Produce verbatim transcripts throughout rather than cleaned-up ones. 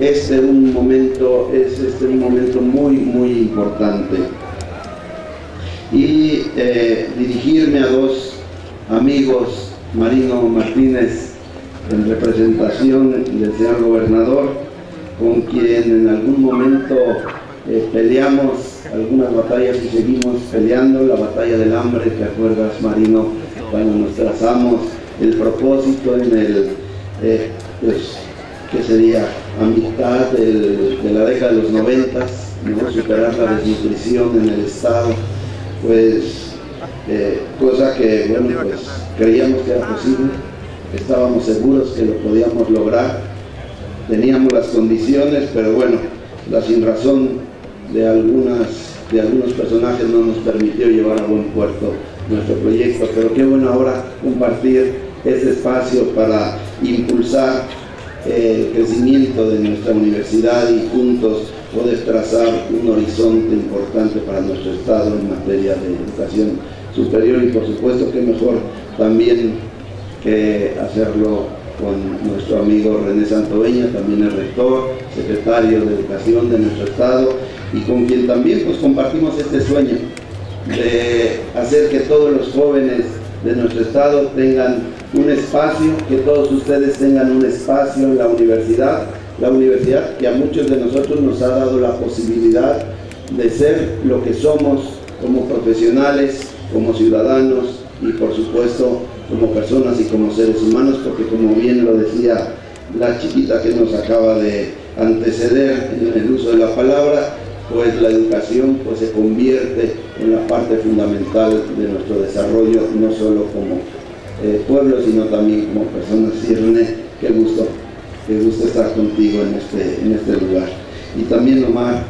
este un momento, es este un momento muy, muy importante. Y eh, dirigirme a dos amigos, Marino Martínez, en representación del señor gobernador, con quien en algún momento eh, peleamos algunas batallas y seguimos peleando, la batalla del hambre, ¿te acuerdas, Marino? Cuando nos trazamos el propósito en el, eh, pues, ¿qué sería? A mitad del, de la década de los noventas, ¿no? Superar la desnutrición en el Estado, pues, eh, cosa que, bueno, pues, creíamos que era posible, estábamos seguros que lo podíamos lograr, teníamos las condiciones, pero bueno, la sinrazón de algunas de algunos personajes no nos permitió llevar a buen puerto nuestro proyecto, pero qué bueno ahora compartir este espacio para impulsar eh, el crecimiento de nuestra universidad y juntos poder trazar un horizonte importante para nuestro Estado en materia de educación superior, y por supuesto que mejor también que hacerlo con nuestro amigo René Santoveña, también el rector, secretario de Educación de nuestro Estado, y con quien también pues compartimos este sueño de hacer que todos los jóvenes de nuestro Estado tengan un espacio, que todos ustedes tengan un espacio en la universidad, la universidad que a muchos de nosotros nos ha dado la posibilidad de ser lo que somos como profesionales, como ciudadanos y por supuesto como personas y como seres humanos, porque como bien lo decía la chiquita que nos acaba de anteceder en el uso de la palabra, pues la educación pues se convierte en la parte fundamental de nuestro desarrollo, no solo como eh, pueblo, sino también como personas. Sí, René, qué gusto, qué gusto estar contigo en este, en este lugar. Y también Omar,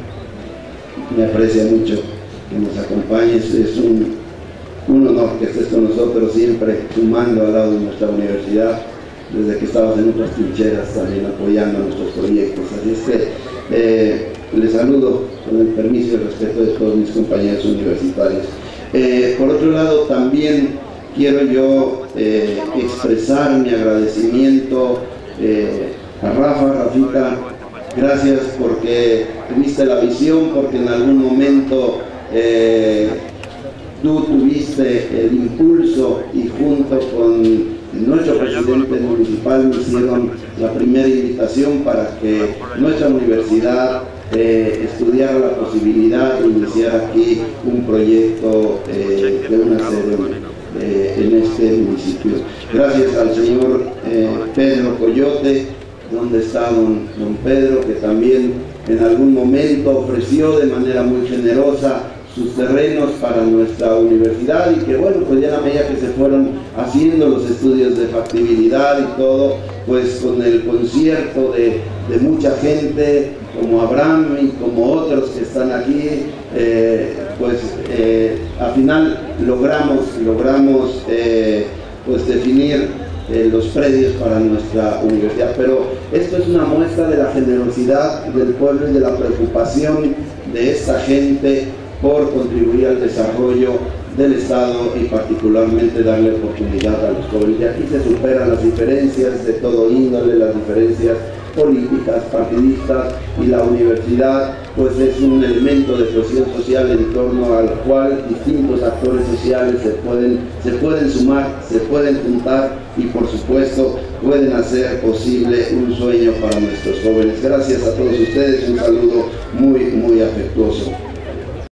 me aprecia mucho que nos acompañes, es un, un honor que estés con nosotros siempre, sumando al lado de nuestra universidad, desde que estabas en otras trincheras también apoyando nuestros proyectos. Así es que eh, les saludo con el permiso y el respeto de todos mis compañeros universitarios. Eh, por otro lado, también quiero yo eh, expresar mi agradecimiento eh, a Rafa, Rafita, gracias porque tuviste la visión, porque en algún momento eh, tú tuviste el impulso y junto con nuestro presidente municipal me hicieron la primera invitación para que nuestra universidad eh, estudiara la posibilidad de iniciar aquí un proyecto eh, de una sede eh, en este municipio. Gracias al señor eh, Pedro Coyote, donde está don, don Pedro, que también en algún momento ofreció de manera muy generosa sus terrenos para nuestra universidad, y que bueno, pues ya a la medida que se fueron haciendo los estudios de factibilidad y todo, pues con el concierto de, de mucha gente como Abraham y como otros que están aquí, eh, pues eh, al final logramos, logramos eh, pues definir eh, los predios para nuestra universidad. Pero esto es una muestra de la generosidad del pueblo y de la preocupación de esta gente por contribuir al desarrollo del Estado y particularmente darle oportunidad a los jóvenes. Y aquí se superan las diferencias de todo índole, las diferencias políticas, partidistas, y la universidad pues es un elemento de cohesión social en torno al cual distintos actores sociales se pueden, se pueden sumar, se pueden juntar y por supuesto pueden hacer posible un sueño para nuestros jóvenes. Gracias a todos ustedes, un saludo muy muy afectuoso.